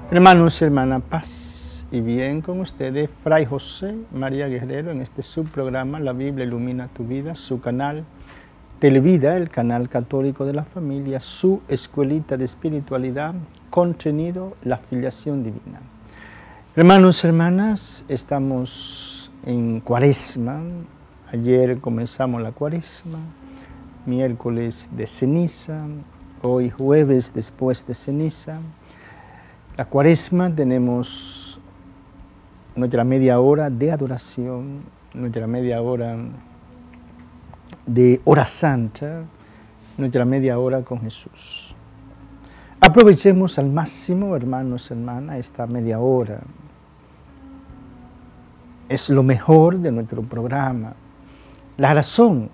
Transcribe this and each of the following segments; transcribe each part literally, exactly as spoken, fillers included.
Hermanos y hermanas, paz y bien con ustedes, Fray José María Guerrero, en este subprograma La Biblia Ilumina Tu Vida, su canal Televida, el canal católico de la familia, su escuelita de espiritualidad, contenido, la filiación divina. Hermanos y hermanas, estamos en Cuaresma. Ayer comenzamos la Cuaresma, miércoles de ceniza, hoy jueves después de ceniza. La Cuaresma tenemos nuestra media hora de adoración, nuestra media hora de hora santa, nuestra media hora con Jesús. Aprovechemos al máximo, hermanos y hermanas, esta media hora. Es lo mejor de nuestro programa. La razón,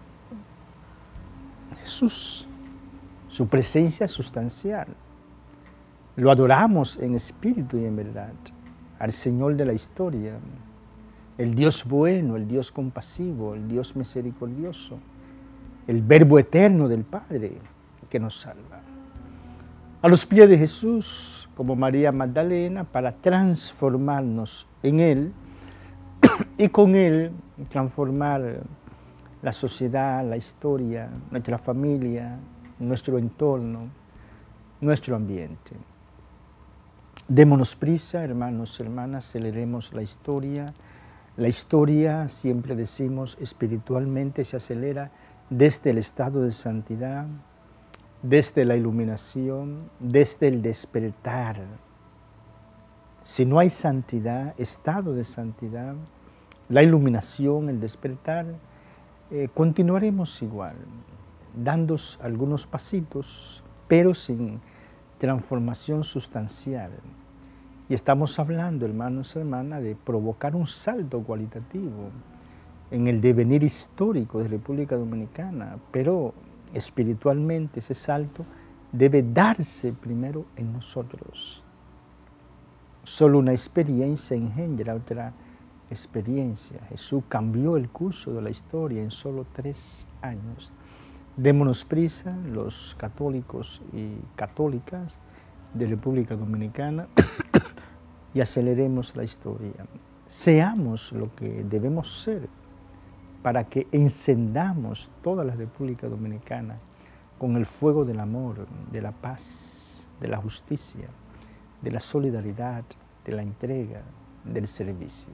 Jesús, su presencia sustancial. Lo adoramos en espíritu y en verdad, al Señor de la historia, el Dios bueno, el Dios compasivo, el Dios misericordioso, el Verbo eterno del Padre que nos salva. A los pies de Jesús, como María Magdalena, para transformarnos en Él y con Él transformar la sociedad, la historia, nuestra familia, nuestro entorno, nuestro ambiente. Démonos prisa, hermanos y hermanas, aceleremos la historia. La historia, siempre decimos, espiritualmente se acelera desde el estado de santidad, desde la iluminación, desde el despertar. Si no hay santidad, estado de santidad, la iluminación, el despertar, eh, continuaremos igual, dando algunos pasitos, pero sin transformación sustancial. Y estamos hablando, hermanos y hermanas, de provocar un salto cualitativo en el devenir histórico de República Dominicana, pero espiritualmente ese salto debe darse primero en nosotros. Solo una experiencia engendra otra experiencia. Jesús cambió el curso de la historia en solo tres años. Démonos prisa, los católicos y católicas de República Dominicana, y aceleremos la historia. Seamos lo que debemos ser para que encendamos toda la República Dominicana con el fuego del amor, de la paz, de la justicia, de la solidaridad, de la entrega, del servicio.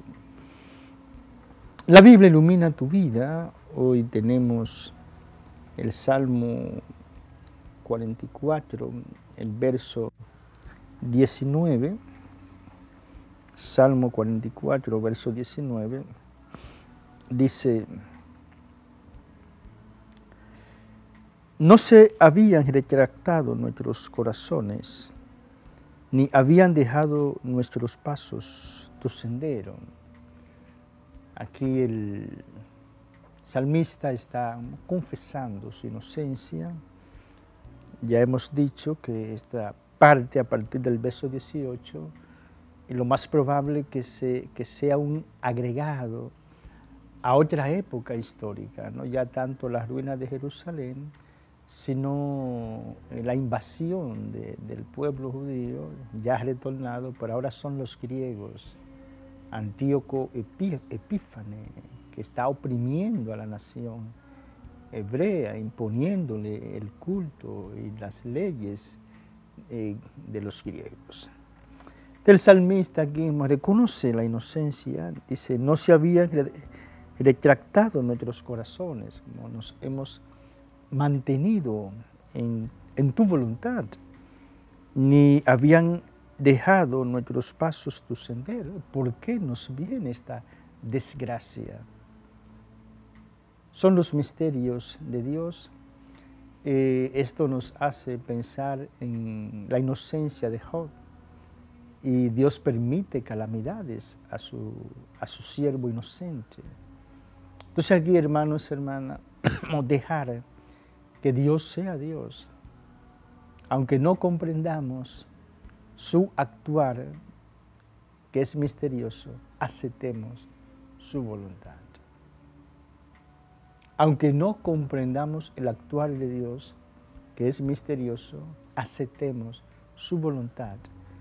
La Biblia ilumina tu vida. Hoy tenemos el Salmo cuarenta y cuatro, el verso diecinueve, Salmo cuarenta y cuatro, verso diecinueve, dice: no se habían retractado nuestros corazones, ni habían dejado nuestros pasos tu sendero. Aquí el salmista está confesando su inocencia. Ya hemos dicho que esta parte a partir del verso dieciocho, y lo más probable que, se, que sea un agregado a otra época histórica, no ya tanto la ruina de Jerusalén, sino la invasión de, del pueblo judío, ya retornado, pero ahora son los griegos, Antíoco Epí, Epífane, que está oprimiendo a la nación hebrea, imponiéndole el culto y las leyes eh, de los griegos. El salmista aquí reconoce la inocencia, dice: no se habían retractado nuestros corazones, como nos hemos mantenido en, en tu voluntad, ni habían dejado nuestros pasos tu sendero. ¿Por qué nos viene esta desgracia? Son los misterios de Dios. Eh, esto nos hace pensar en la inocencia de Job. Y Dios permite calamidades a su, a su siervo inocente. Entonces aquí, hermanos y hermanas, dejar que Dios sea Dios. Aunque no comprendamos su actuar, que es misterioso, aceptemos su voluntad. Aunque no comprendamos el actuar de Dios, que es misterioso, aceptemos su voluntad,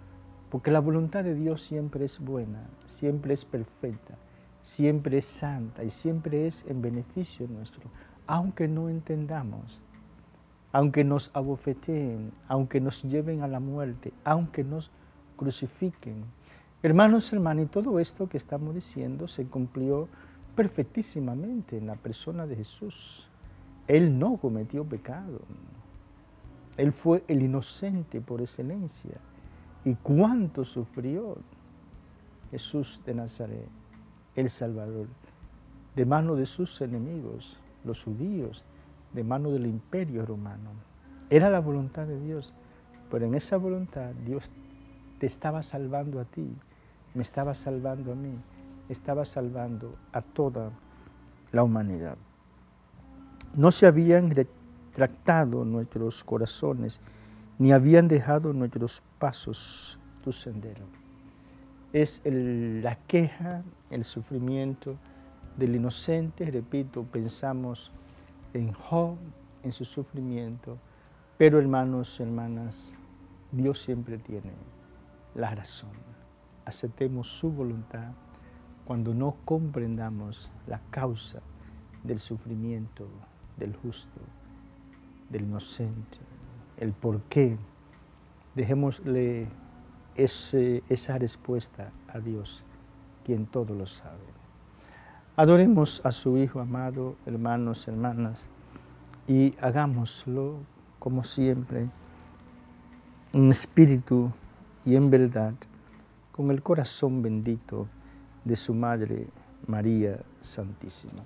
porque la voluntad de Dios siempre es buena, siempre es perfecta, siempre es santa y siempre es en beneficio nuestro, aunque no entendamos, aunque nos abofeteen, aunque nos lleven a la muerte, aunque nos crucifiquen. Hermanos, hermanas, y todo esto que estamos diciendo se cumplió perfectísimamente en la persona de Jesús. Él no cometió pecado. Él fue el inocente por excelencia. ¿Y cuánto sufrió Jesús de Nazaret, el Salvador, de mano de sus enemigos, los judíos, de mano del imperio romano? Era la voluntad de Dios, pero en esa voluntad Dios te estaba salvando a ti, me estaba salvando a mí, estaba salvando a toda la humanidad. No se habían retractado nuestros corazones, ni habían dejado nuestros pasos tu sendero. Es el, la queja, el sufrimiento del inocente. Repito, pensamos en Job, en su sufrimiento, pero hermanos y hermanas, Dios siempre tiene la razón. Aceptemos su voluntad cuando no comprendamos la causa del sufrimiento del justo, del inocente, el por qué. Dejémosle ese, esa respuesta a Dios, quien todo lo sabe. Adoremos a su Hijo amado, hermanos, hermanas, y hagámoslo como siempre, en espíritu y en verdad, con el corazón bendito de su Madre María Santísima.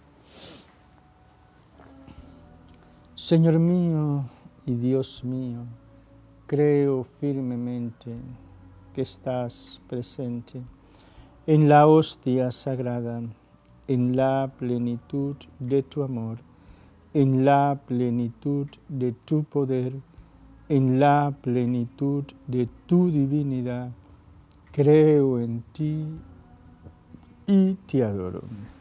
Señor mío y Dios mío, creo firmemente que estás presente en la hostia sagrada, en la plenitud de tu amor, en la plenitud de tu poder, en la plenitud de tu divinidad. Creo en ti y te adoro.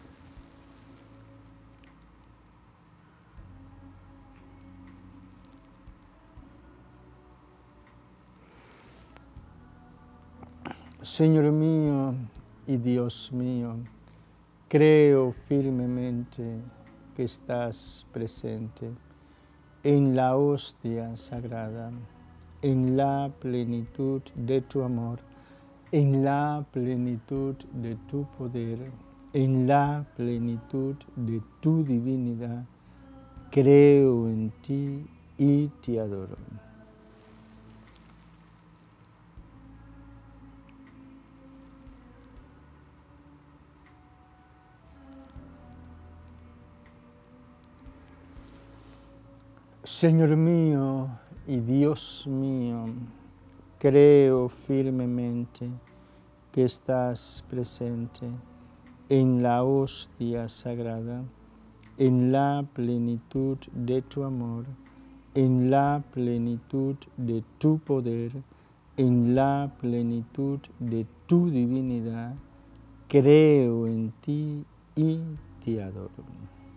Señor mío y Dios mío, creo firmemente que estás presente en la hostia sagrada, en la plenitud de tu amor, en la plenitud de tu poder, en la plenitud de tu divinidad. Creo en ti y te adoro. Señor mío y Dios mío, creo firmemente que estás presente en la hostia sagrada, en la plenitud de tu amor, en la plenitud de tu poder, en la plenitud de tu divinidad. Creo en ti y te adoro.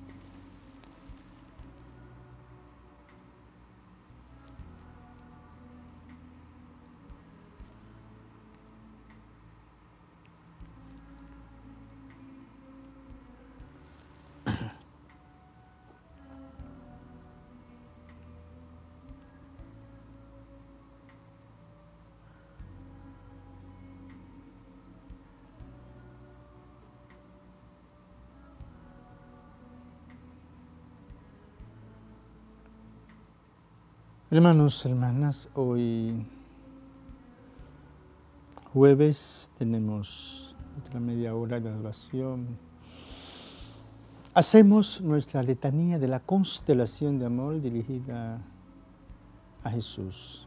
Hermanos, hermanas, hoy jueves tenemos otra media hora de adoración. Hacemos nuestra letanía de la constelación de amor dirigida a Jesús,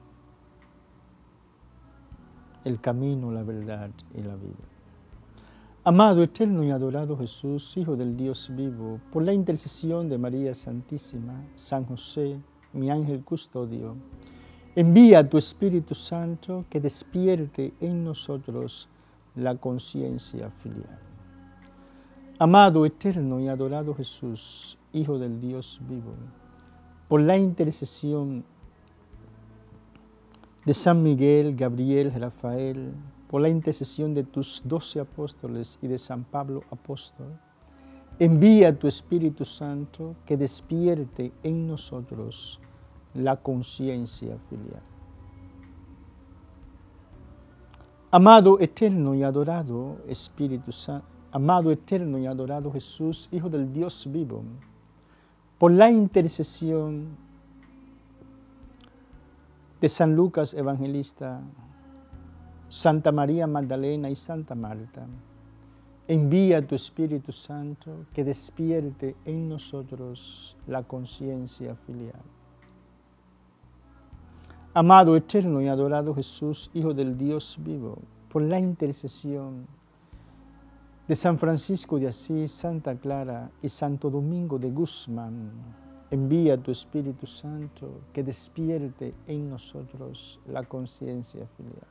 el camino, la verdad y la vida. Amado, eterno y adorado Jesús, Hijo del Dios vivo, por la intercesión de María Santísima, San José, mi ángel custodio, envía tu Espíritu Santo que despierte en nosotros la conciencia filial. Amado, eterno y adorado Jesús, Hijo del Dios vivo, por la intercesión de San Miguel, Gabriel, Rafael, por la intercesión de tus doce apóstoles y de San Pablo apóstol, envía tu Espíritu Santo que despierte en nosotros la conciencia filial. Amado eterno y adorado Espíritu Santo, amado eterno y adorado Jesús, Hijo del Dios vivo, por la intercesión de San Lucas Evangelista, Santa María Magdalena y Santa Marta, envía tu Espíritu Santo que despierte en nosotros la conciencia filial. Amado, eterno y adorado Jesús, Hijo del Dios vivo, por la intercesión de San Francisco de Asís, Santa Clara y Santo Domingo de Guzmán, envía tu Espíritu Santo que despierte en nosotros la conciencia filial.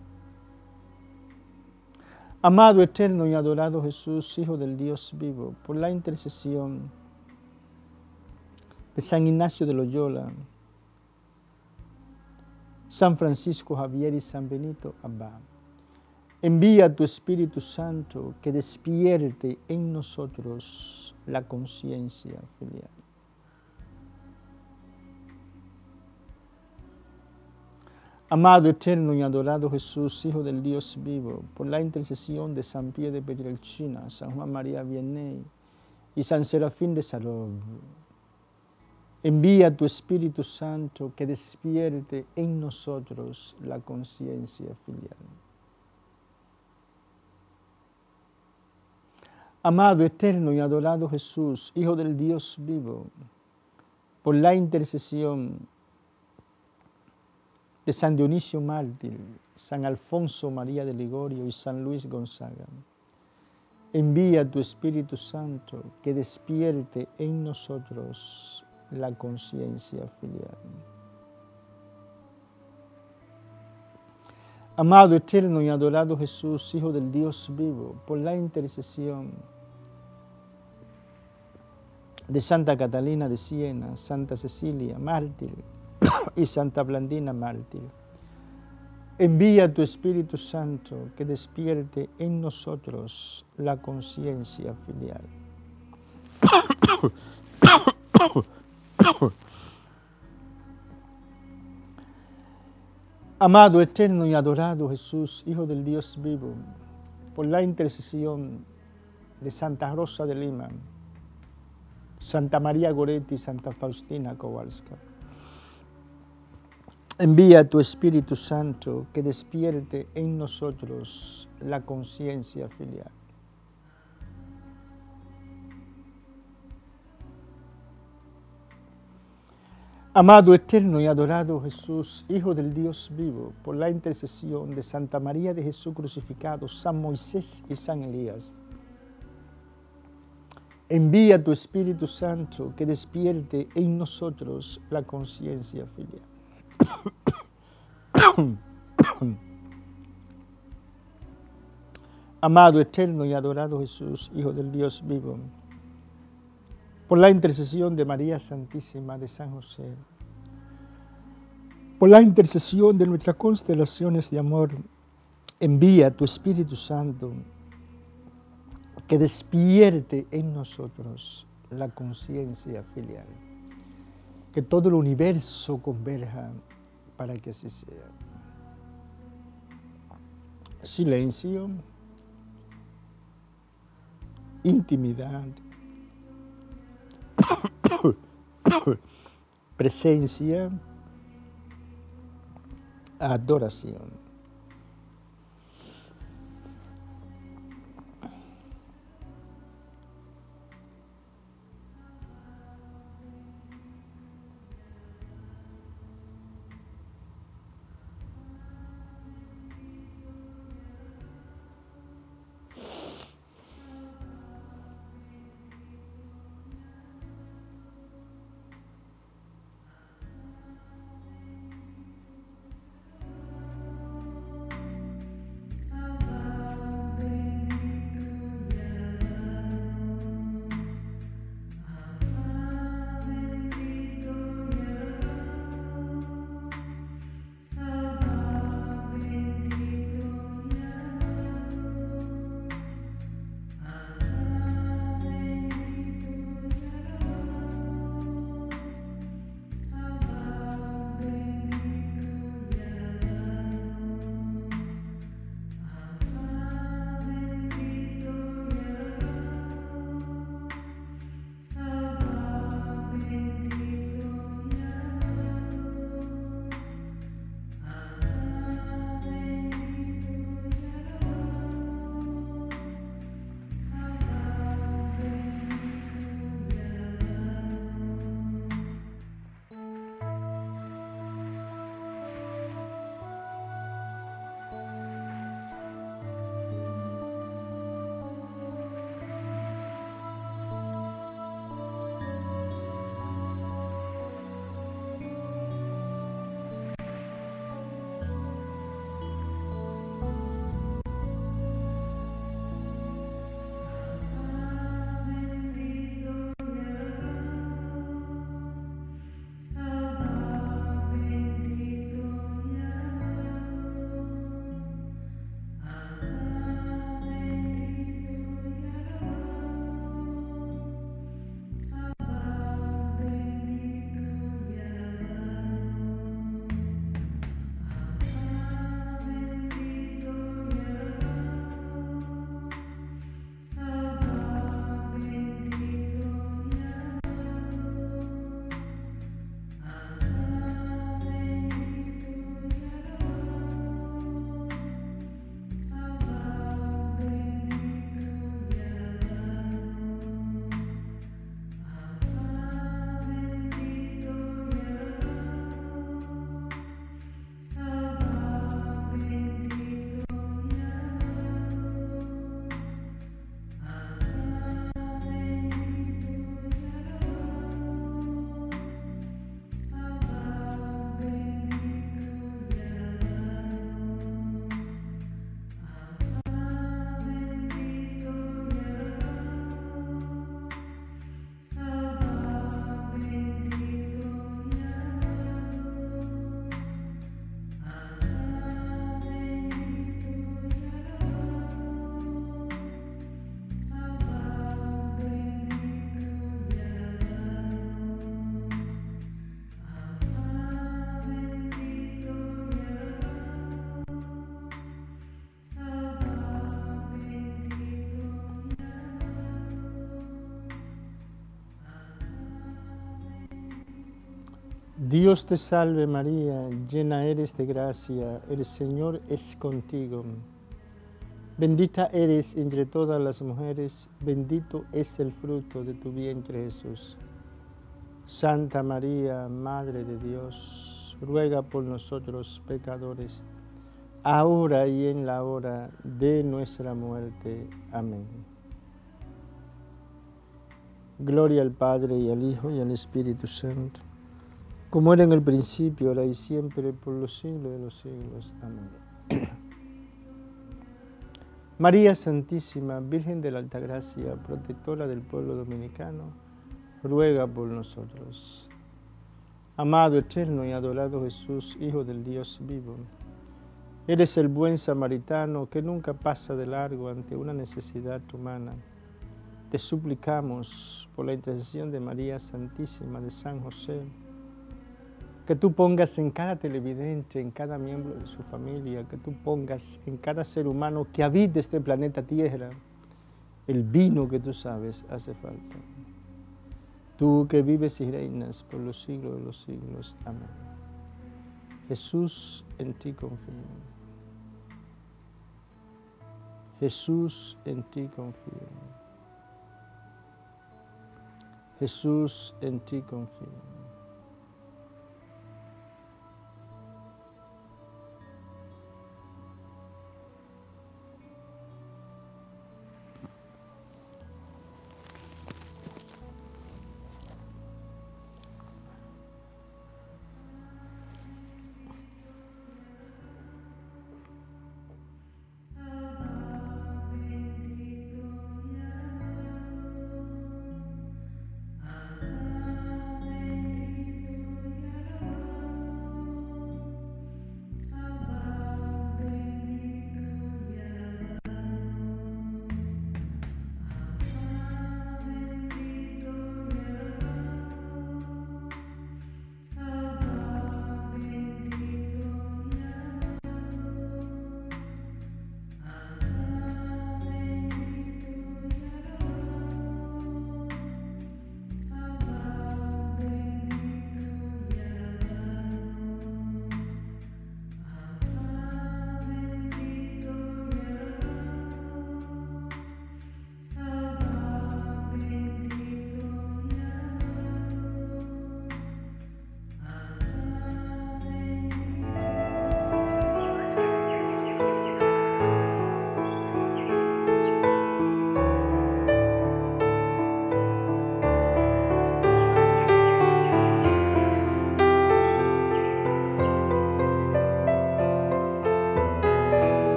Amado, eterno y adorado Jesús, Hijo del Dios vivo, por la intercesión de San Ignacio de Loyola, San Francisco Javier y San Benito Abad, envía tu Espíritu Santo que despierte en nosotros la conciencia filial. Amado, eterno y adorado Jesús, Hijo del Dios vivo, por la intercesión de San Pío de Pietrelcina, San Juan María Vianney y San Serafín de Sarov, envía tu Espíritu Santo que despierte en nosotros la conciencia filial. Amado, eterno y adorado Jesús, Hijo del Dios vivo, por la intercesión de San Dionisio Mártir, San Alfonso María de Ligorio y San Luis Gonzaga, envía tu Espíritu Santo que despierte en nosotros la conciencia filial. Amado, eterno y adorado Jesús, Hijo del Dios vivo, por la intercesión de Santa Catalina de Siena, Santa Cecilia, mártir, y Santa Blandina, mártir, envía tu Espíritu Santo que despierte en nosotros la conciencia filial. Amado, eterno y adorado Jesús, Hijo del Dios vivo, por la intercesión de Santa Rosa de Lima, Santa María Goretti y Santa Faustina Kowalska, envía tu Espíritu Santo que despierte en nosotros la conciencia filial. Amado, eterno y adorado Jesús, Hijo del Dios vivo, por la intercesión de Santa María de Jesús crucificado, San Moisés y San Elías, envía tu Espíritu Santo que despierte en nosotros la conciencia filial. Amado, eterno y adorado Jesús, Hijo del Dios vivo, por la intercesión de María Santísima de San José, por la intercesión de nuestras constelaciones de amor, envía tu Espíritu Santo que despierte en nosotros la conciencia filial. Que todo el universo converja para que así sea. Silencio, intimidad, presencia, adoración. Dios te salve María, llena eres de gracia, el Señor es contigo. Bendita eres entre todas las mujeres, bendito es el fruto de tu vientre Jesús. Santa María, Madre de Dios, ruega por nosotros pecadores, ahora y en la hora de nuestra muerte. Amén. Gloria al Padre, y al Hijo, y al Espíritu Santo, como era en el principio, ahora y siempre, por los siglos de los siglos. Amén. María Santísima, Virgen de la Altagracia, protectora del pueblo dominicano, ruega por nosotros. Amado, eterno y adorado Jesús, Hijo del Dios vivo, eres el buen samaritano que nunca pasa de largo ante una necesidad humana. Te suplicamos, por la intercesión de María Santísima, de San José, que tú pongas en cada televidente, en cada miembro de su familia, que tú pongas en cada ser humano que habite este planeta Tierra, el vino que tú sabes hace falta. Tú que vives y reinas por los siglos de los siglos. Amén. Jesús, en ti confío. Jesús, en ti confío. Jesús, en ti confío.